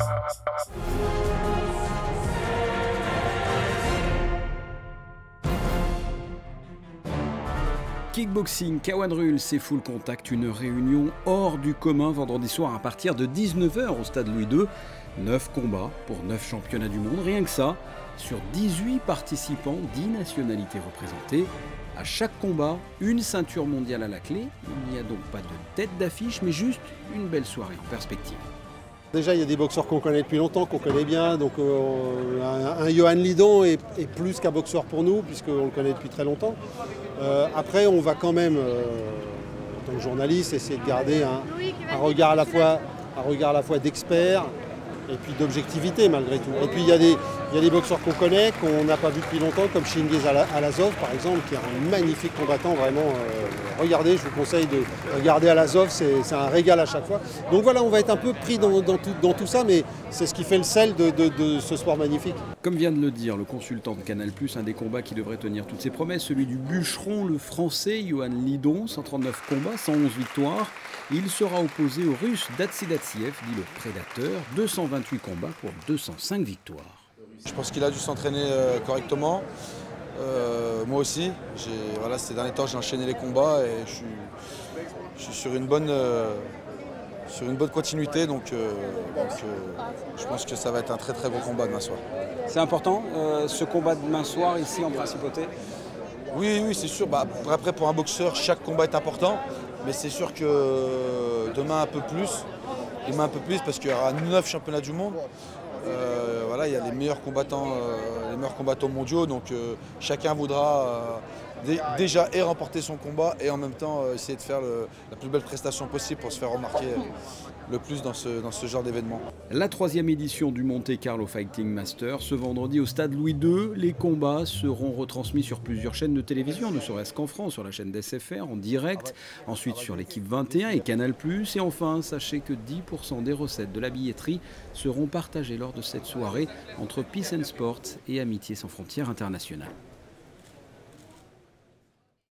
Kickboxing, K1 Rules et Full Contact, une réunion hors du commun vendredi soir à partir de 19 h au stade Louis II. 9 combats pour 9 championnats du monde, rien que ça. Sur 18 participants, 10 nationalités représentées. À chaque combat, une ceinture mondiale à la clé. Il n'y a donc pas de tête d'affiche, mais juste une belle soirée en perspective. Déjà, il y a des boxeurs qu'on connaît depuis longtemps, qu'on connaît bien. Donc un Johan Lidon est plus qu'un boxeur pour nous, puisqu'on le connaît depuis très longtemps. Après, on va quand même, en tant que journaliste, essayer de garder un regard à la fois d'expert et puis d'objectivité malgré tout. Et puis il y a des boxeurs qu'on connaît, qu'on n'a pas vu depuis longtemps, comme Chingiz Alazov par exemple, qui est un magnifique combattant, vraiment. Regardez, je vous conseille de regarder Alazov, c'est un régal à chaque fois. Donc voilà, on va être un peu pris dans tout ça, mais c'est ce qui fait le sel de ce sport magnifique. Comme vient de le dire le consultant de Canal+, un des combats qui devrait tenir toutes ses promesses, celui du bûcheron, le français Johan Lidon, 139 combats, 111 victoires. Il sera opposé au russe Datsidatsiev, dit le prédateur, 228 combats pour 205 victoires. Je pense qu'il a dû s'entraîner correctement. Moi aussi. Voilà, ces derniers temps, j'ai enchaîné les combats et je suis sur une bonne continuité. Donc je pense que ça va être un très très beau combat demain soir. C'est important, ce combat de demain soir ici en principauté? Oui, c'est sûr. Après, pour un boxeur, chaque combat est important. Mais c'est sûr que demain un peu plus parce qu'il y aura 9 championnats du monde. Voilà, il y a les meilleurs combattants mondiaux, donc chacun voudra déjà remporter son combat et en même temps essayer de faire la plus belle prestation possible pour se faire remarquer le plus dans ce genre d'événement. La 3e édition du Monte Carlo Fighting Masters, ce vendredi au stade Louis II. Les combats seront retransmis sur plusieurs chaînes de télévision, ne serait-ce qu'en France, sur la chaîne d'SFR en direct, ensuite sur l'équipe 21 et Canal+. Et enfin, sachez que 10% des recettes de la billetterie seront partagées lors de cette soirée entre Peace and Sport et Amitié sans frontières internationales.